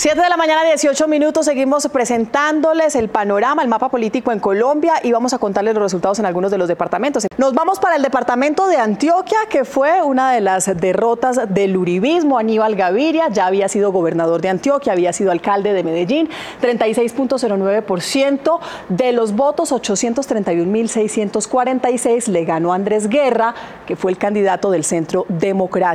7 de la mañana, 18 minutos, seguimos presentándoles el panorama, el mapa político en Colombia y vamos a contarles los resultados en algunos de los departamentos. Nos vamos para el departamento de Antioquia, que fue una de las derrotas del uribismo. Aníbal Gaviria ya había sido gobernador de Antioquia, había sido alcalde de Medellín, 36.09% de los votos, 831.646, le ganó Andrés Guerra, que fue el candidato del Centro Democrático.